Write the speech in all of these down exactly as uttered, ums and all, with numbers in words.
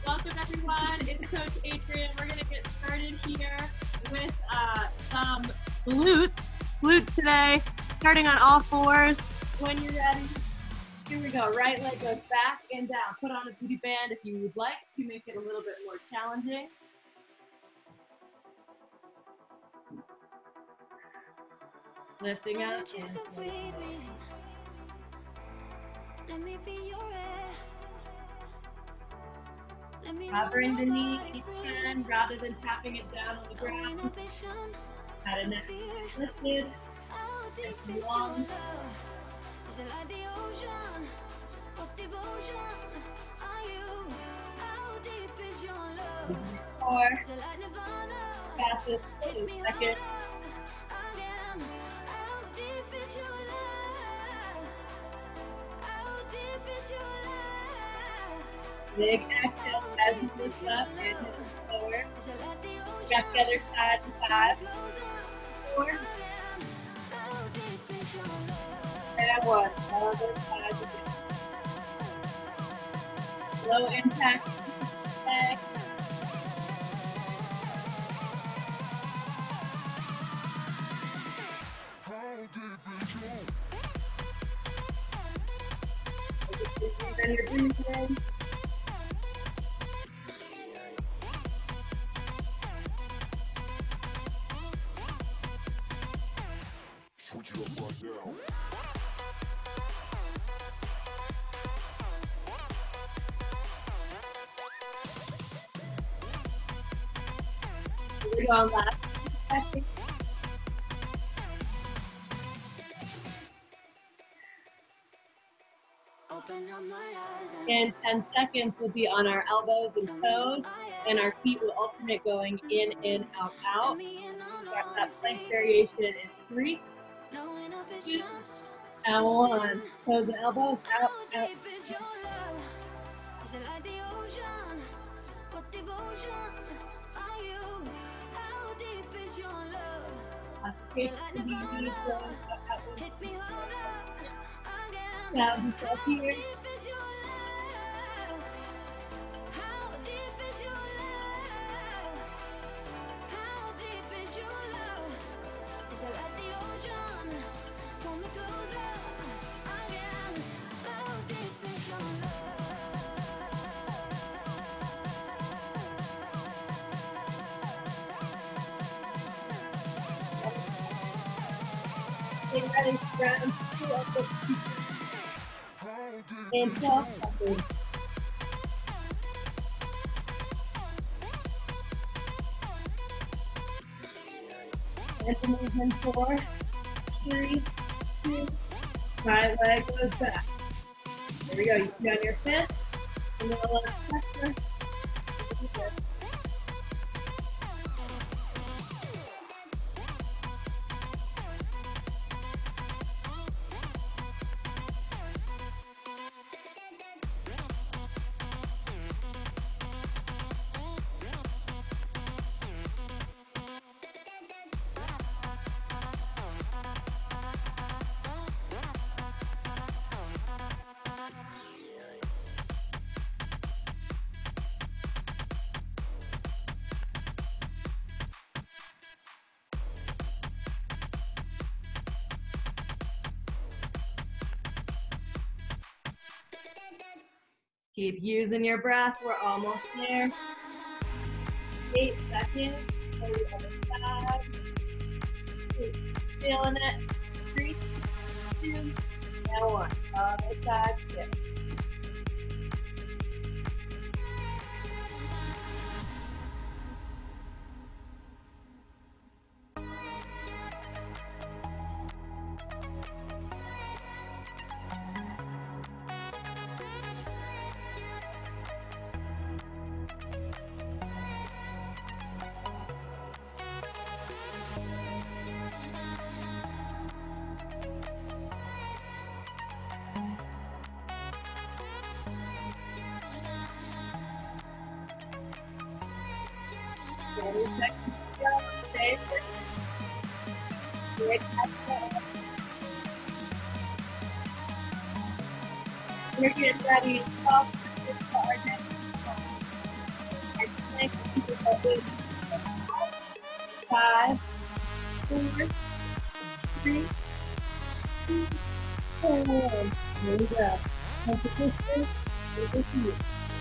Welcome everyone, it's Coach Adrian. We're gonna get started here with uh, some glutes. Glutes today, starting on all fours. When you're ready, here we go. Right leg goes back and down. Put on a booty band if you would like to make it a little bit more challenging. Lifting up. Let me be your air. Let me Covering the knee if you can, rather than tapping it down on the ground. Had a neck lifted. And long. Is it like the ocean? What devotion are you? How deep is your love? Four. Is it like Nirvana? Fastest to the second. Again. How deep is your love? How deep is your love? Big exhale as you lift up and hit it lower. Back the other side in five, four, and one. Other side again. Low impact. Back. Then you're breathing. Switch it up right now. We're going last second. In ten seconds, we'll be on our elbows and toes, and our feet will alternate going in, in, out, out. Start that plank variation in three, two, and one. Toes and elbows, out, out. Now yourself here. Get ready for round two of the and twelve seconds. And to move in four, three, two, right leg goes back. There we go. You put on your fist, and then a lot of pressure. Keep using your breath. We're almost there. Eight seconds. Go to the other side. Eight. Feeling it. Three, two, and one. Other side. Six. thirty seconds to go. Stay there. Big exhale. We're getting ready to talk to our next one. Five, four, three, two, one. There we go. Competition is with you.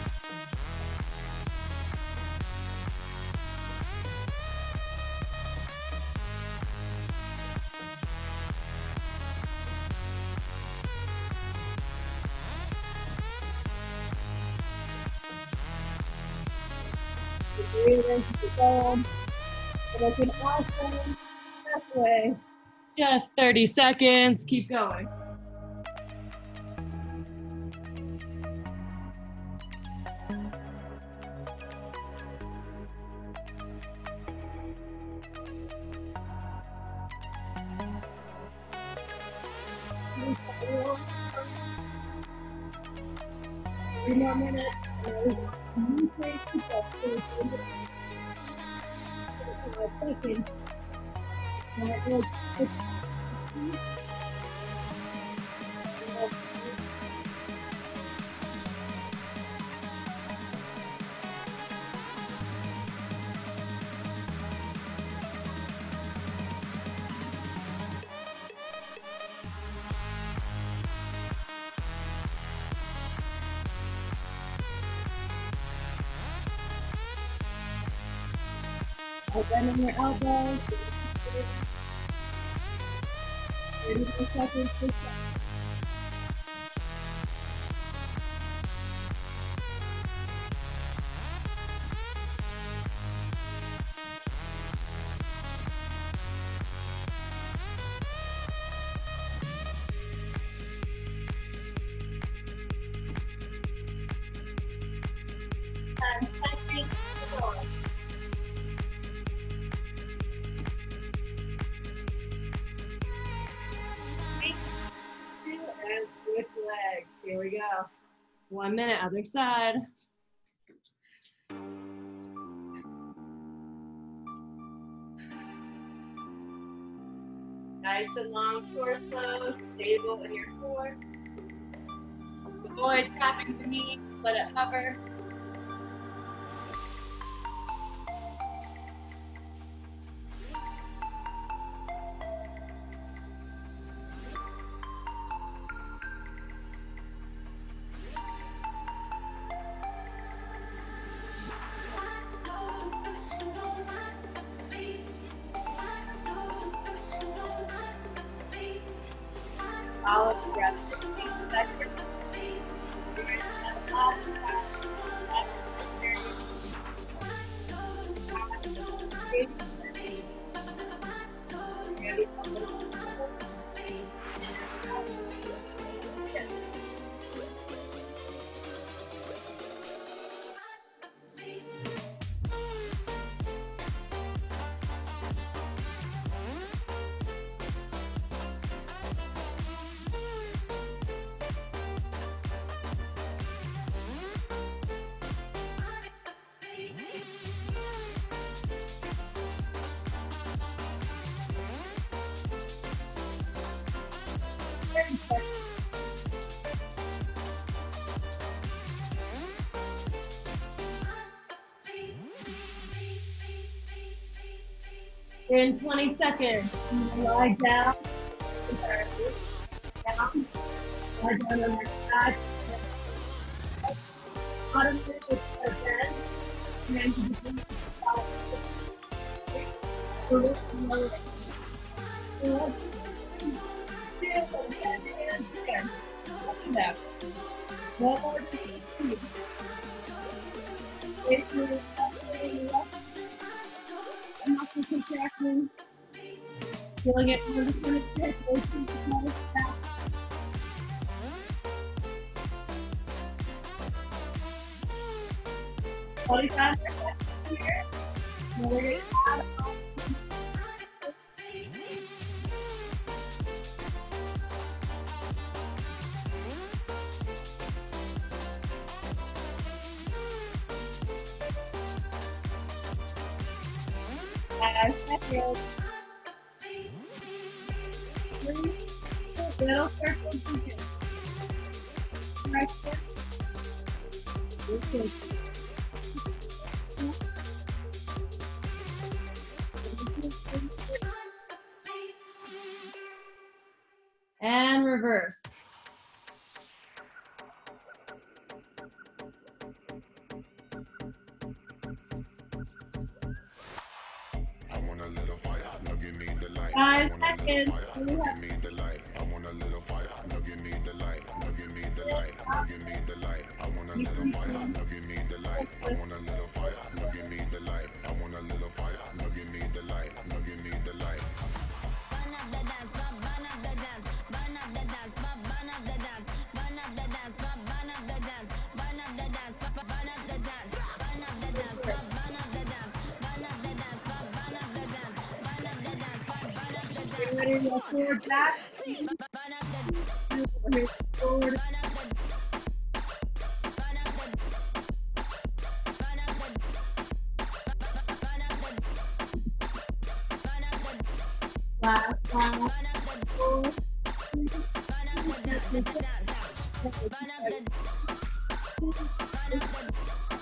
Breathe into the dome. And it's an awesome halfway. Just thirty seconds. Keep going. Three more minutes. And you take the best seconds. That was bending your elbows. thirty more seconds. Six seconds. ten seconds. Four. And switch legs. Here we go. One minute, other side. Nice and long torso, stable in your core. Avoid tapping the knees, let it hover. Follow the breath for fifteen seconds. You're going to have all the time. In twenty seconds, you lie down, down, lie down on your back, bottom lip is a bend, and then you begin to follow the lift and lower it. One, two, and again. Touch that. One more two. Wait for the left. Muscle contraction. Feeling it from the front of the chest. Wait for the nose back. forty-five seconds here. Now we're going to add on. Five seconds. Three. Little circles again. Right there. Okay. light. I Five want a little seconds. fire. Now give me the light. I want a little fire. Now give me the light. Now give me the light. Now give me the light. I want a little fire. Now give me the light. I want a little fire. Now give me the light. I want a little fire. Now give me the light. Now give me the light. Burn up the dance, burn up the dance, burn up the dance, burn up the dance, burn up the dance, burn up the dance, burn up the dance, burn up the dance, burn up the dance, burn up the dance, burn up the dance, burn up the dance, burn up the dance, burn up the Get dance. ready to go forward, back. Burn up the, Forward. burn up the, burn up the, burn up the, burn up the, burn up the, Last five, burn up the, four, burn up the dance, the dance, burn up the, burn up the.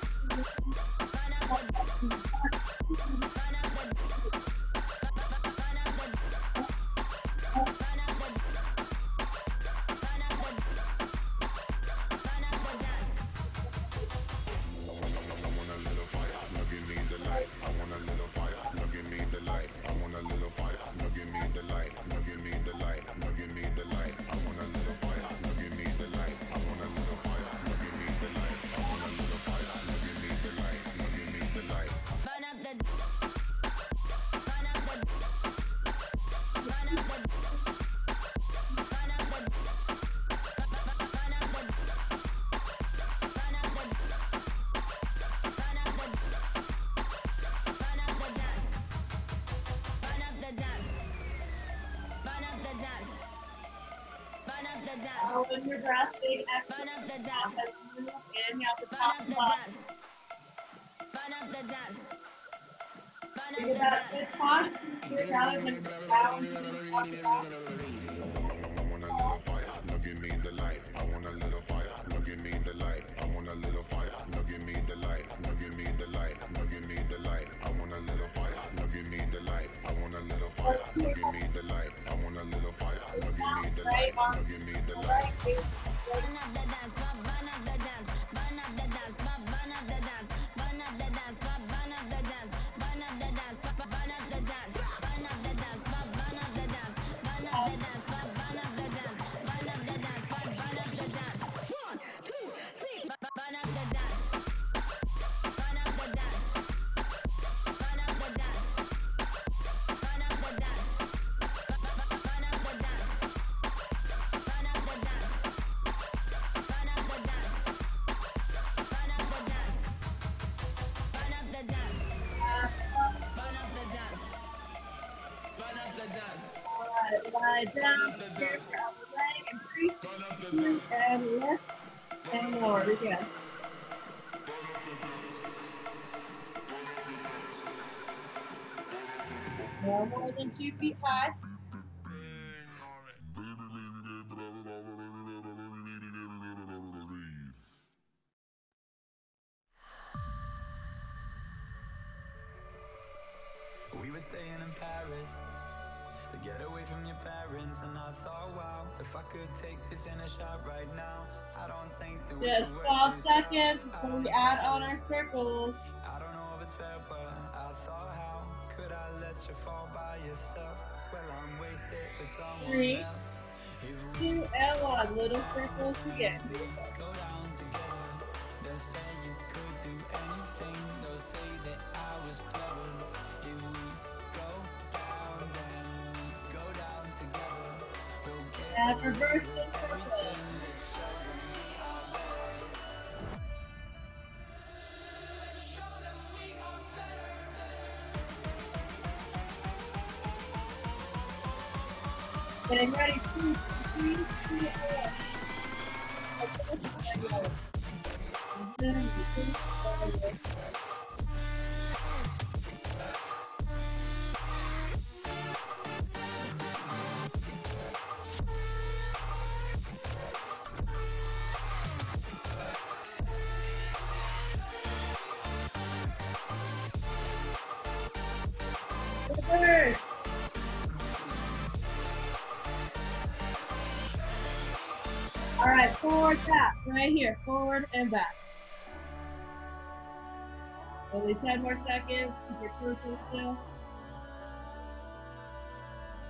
hold your breath, big Burn up the exhale. dance. As you move, inhale to Burn top up and the bottom. dance. Burn up the dance. Burn Think up the about dance. this posture rather than down to the top and bottom. I want a little fire, now give me the light. I want a little fire, now give me the light. I want a little fire, now give me the light. Now give me the light, now give me the light. I want a little fire, now give me the light. I want a little fire, now give me the light. I want a little fire, now give me the light. Now give me the light. Right, big Burn up the dance. Burn up the dance. Burn up the dance. Burn up the dance. Burn up the dance. Burn up the dance. Burn up the dance. Burn up the dance. Burn up the dance. Burn up the dance. Burn up the dance. Burn up the dance. Burn up the dance. Burn up the dance. One, two, three. Burn up the dance. Burn up the dance. Burn up the dance. Burn up the dance. Burn up the dance. Burn up the dance. Burn up the dance. Burn up the dance. Burn up the dance. Burn up the dance. Burn up the dance. Alright, lie down, here for upper leg, and breathe, two, and lift, and lower, again. No more than two feet high. We were staying in Paris to get away from your parents, and I thought, wow, if I could take this in a shot right now, I don't think that we Just could work twelve this seconds out. before Out we on add the on our terrace. circles. I don't know if it's fair, but I thought, how could I let you fall by yourself? Well, I'm wasted for someone Three, else. If we two, and one. Little circles again. go down together, they'll say you could do anything. They'll say that I was clever. If we go down, then we go down together. We'll get And reverse the circle. everything that's showing me our better. Show them we are better. Getting ready. Two, three, two, and one. Then we can start. Reverse. All right, forward tap right here, forward and back. Only ten more seconds. Keep your cruising still.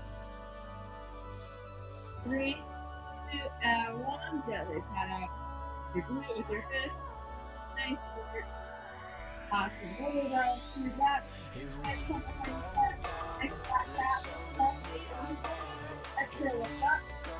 Three, two, and one. Gently pat out your glute with your fist. Nice work. Awesome. Roll it around to your back. Nice couple hundred steps. Nice flat tap. Exhale, lift up.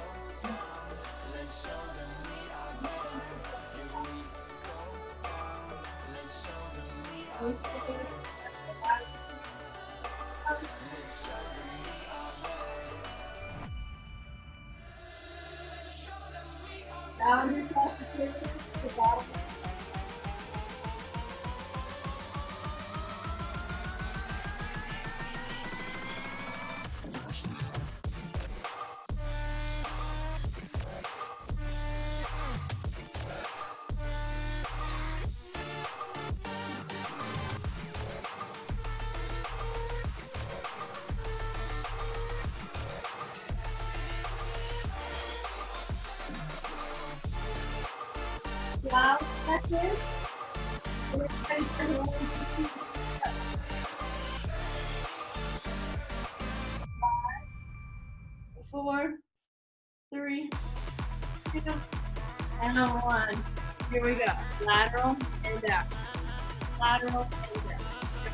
Down yourself to the bottom. Down, that's it. And it's ready for the one, two, three. Five, four, three, two, and one. Here we go. Lateral and down. Lateral and down.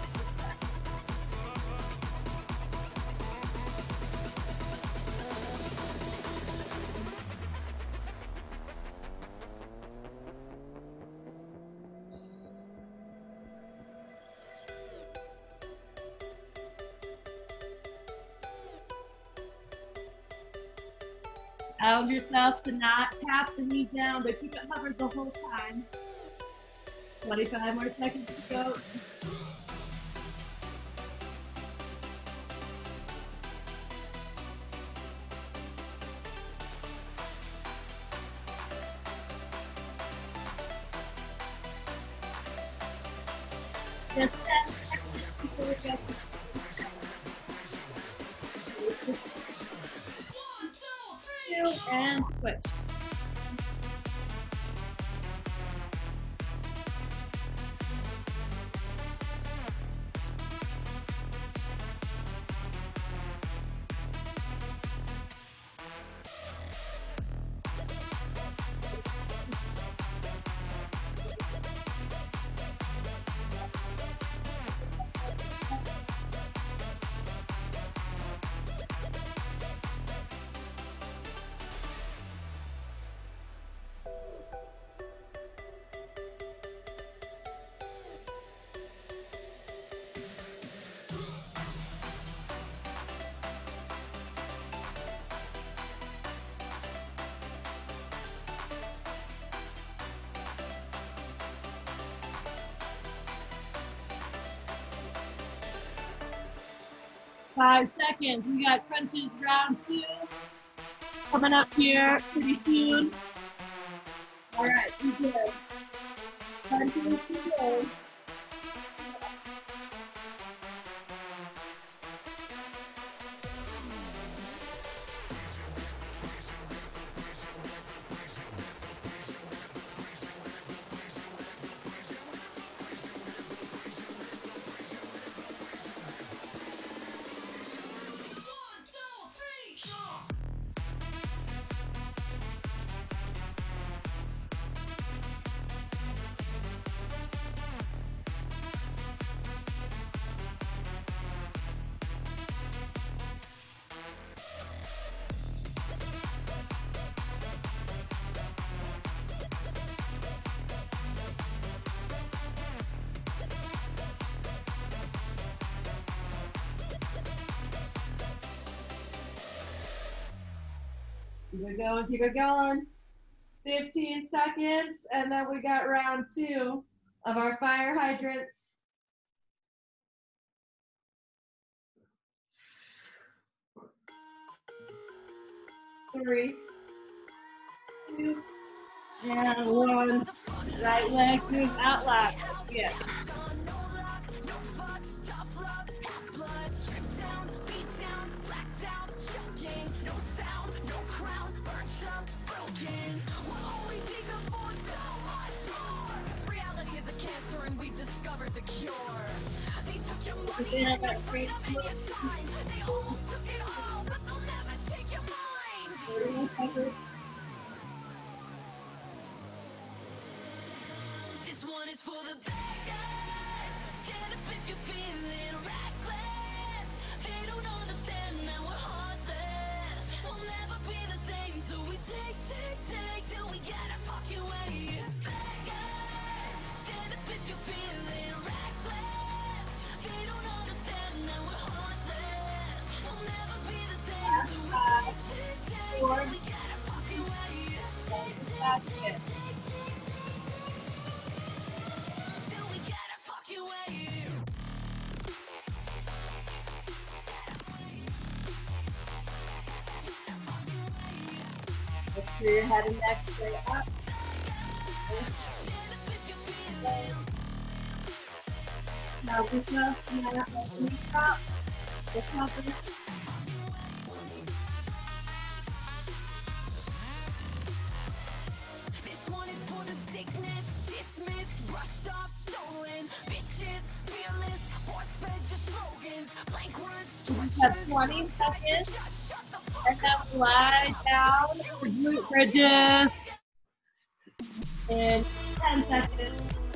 Allow yourself to not tap the knee down, but keep it hovered the whole time. twenty-five more seconds to go. Just ten seconds before we go. Two, and switch. Five seconds. We got crunches round two coming up here pretty soon. All right, we good. Crunches to go. Keep it going, keep it going. fifteen seconds, and then we got round two of our fire hydrants. Three, two, and one. Right leg moves out loud. Yeah. Then I got free. thirty This one is for the bad guys. Stand up if you're feeling reckless. They don't understand that we're heartless. We'll never be the same, so we take, take, take till we get our fucking way. Bad guys, stand up if you're feeling reckless. They don't understand that we're heartless. We'll never be the same, so we take, take, take till we get our fucking way. Take, take, take, take, take, take, take, take, till we get our fucking way. Make sure your head and neck straight up. Now we go and then let me drop. The top of the This one is for the sickness, dismissed, brushed off, stolen, vicious, fearless, force-fed your slogans, blank words, have twenty seconds. just shut the fuck And then slide down the glute bridges. In ten seconds.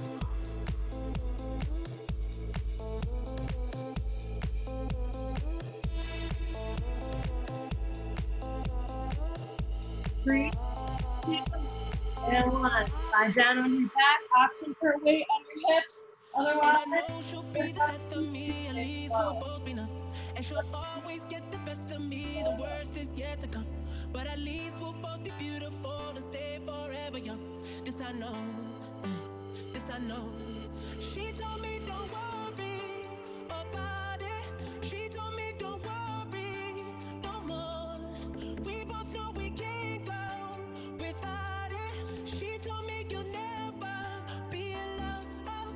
Three, two, and one. Slide down on your back. Option for weight on your hips. Otherwise, And I know she'll be the death of me, at least we'll both be numb. And she'll always get the best of me, the worst is yet to come. But at least we'll both be beautiful and stay forever young. This I know, mm, this I know. She told me don't worry about it. She told me don't worry no more. We both know we can't go without it. She told me you'll never be alone.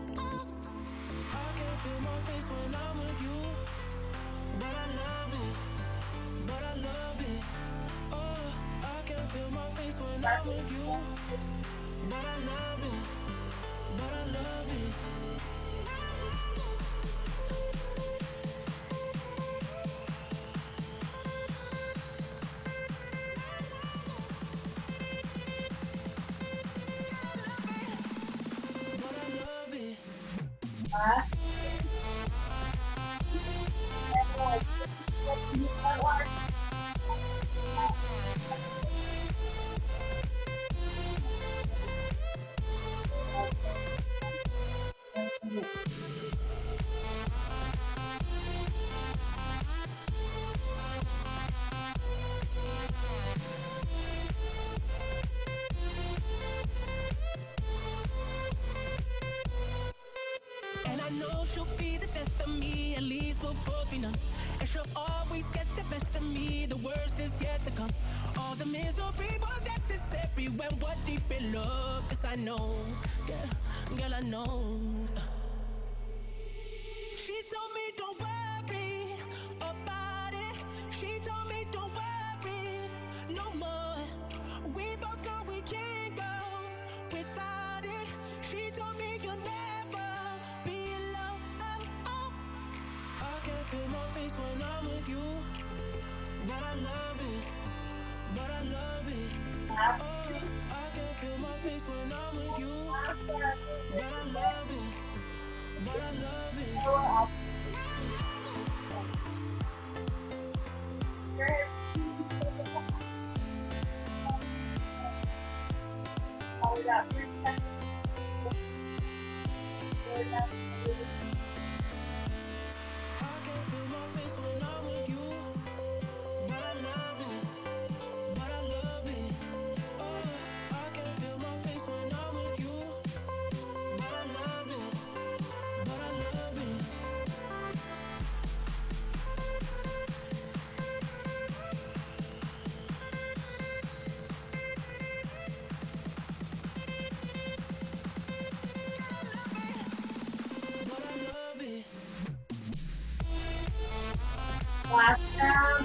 I can feel my face when I'm with you, but I love it, but I love it. Oh, I can feel my face when I'm with you, but I love it, but I love it. But I love it. last. And I know she'll be the death of me, at least we'll both be numb. And she'll always get the best of me, the worst is yet to come. All the misery was necessary when we're deep in love. This I know, girl, girl I know. She told me don't worry about it. She told me don't worry no more. We both know we can't go without it. She told me you'll never be alone. I can feel my face when I'm with you, but I love it, but I love it. Oh, I can feel my face when I'm with you, but I love it, but I love it. We got three seconds. I can feel my face when I'm with you, but I love it, but I love it. Oh, I can feel my face when I'm with you, but I love it, but I love it. But I love it. Last round.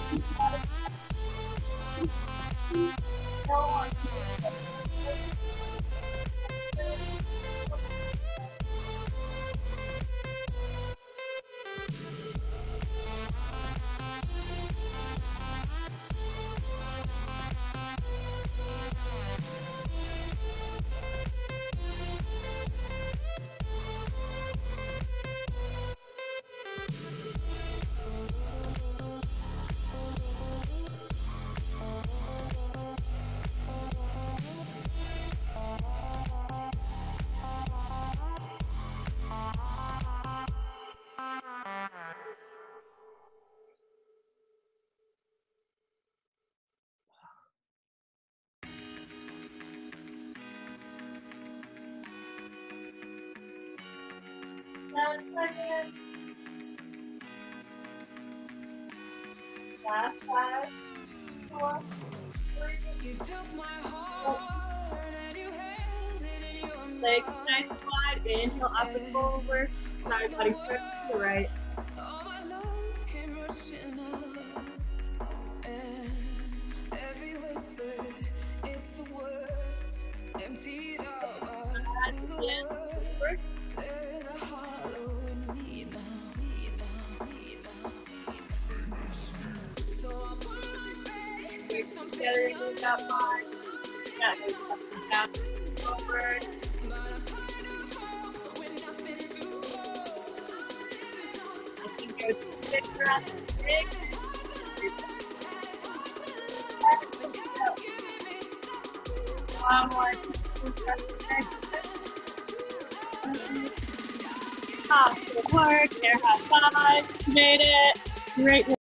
Ten seconds. Last five, four, three, You took my two, heart and you held it in your legs mouth. nice and wide. Inhale up and forward. Side body stretch to the right. All my love came rushing up, and every whisper, it's the worst. Emptied out a single Again, word. forward. There is a hollow in me now, me now, me now, me now. So I put my faith in Legs something together, move that line. Yeah, go up and down, forward. but I'm tired of hope with nothing to hold. I can go to big breath, big. One more. Awesome work. Air high five. You made it. Great work.